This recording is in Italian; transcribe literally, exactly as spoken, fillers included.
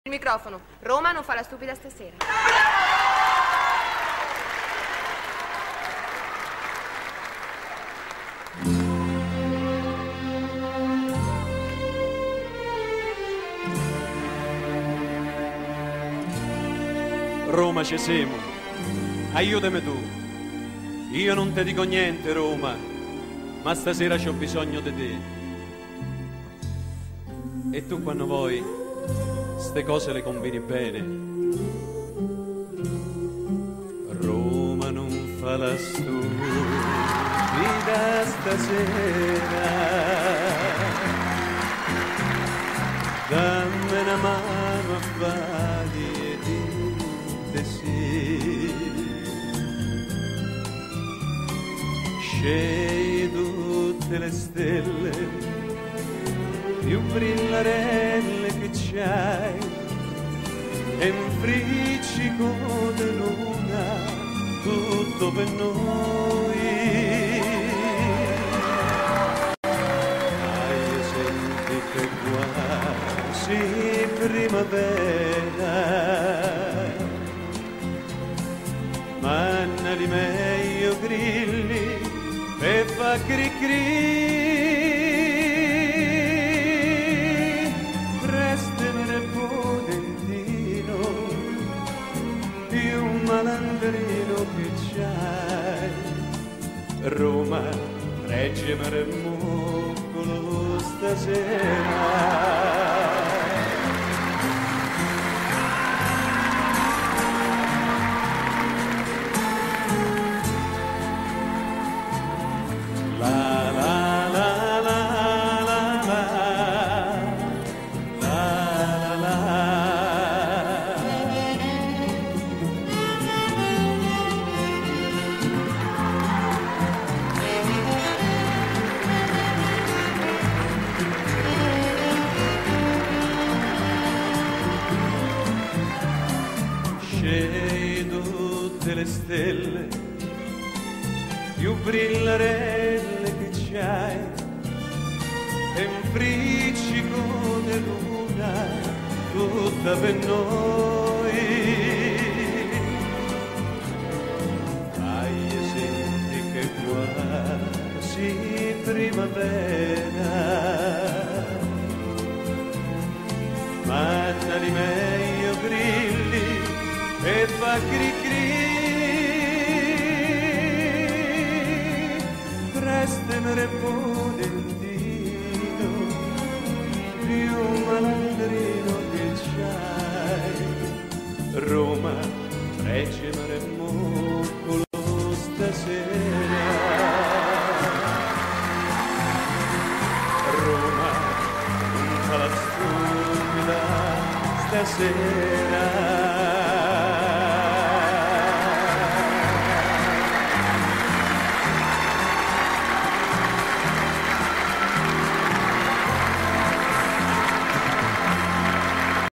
Il microfono. Roma non fa la stupida stasera. Roma ci siamo, aiutami tu. Io non ti dico niente, Roma, ma stasera c'ho bisogno di te. E tu quando vuoi, ste cose le combini bene. Roma non fa la stupida stasera, dammi una mano a fare di sì. Scegli tutte le stelle più brillarelle che c'hai e un friccico di luna tutto per noi. Dai, senti che quasi primavera, manna di meglio grilli e fa cri cri. Malandrino che c'hai, Roma, reggimi il mucolo stasera. Scegli tutte le stelle più brillarelle che c'hai e un friccico di luna tutta per noi. Dai, senti che quasi primavera, manna di meglio grilli e fa cri cri. Prestami il volentino più malandrino che c'hai, Roma, reggimi il mucolo stasera. Roma, non fa la stupida stasera.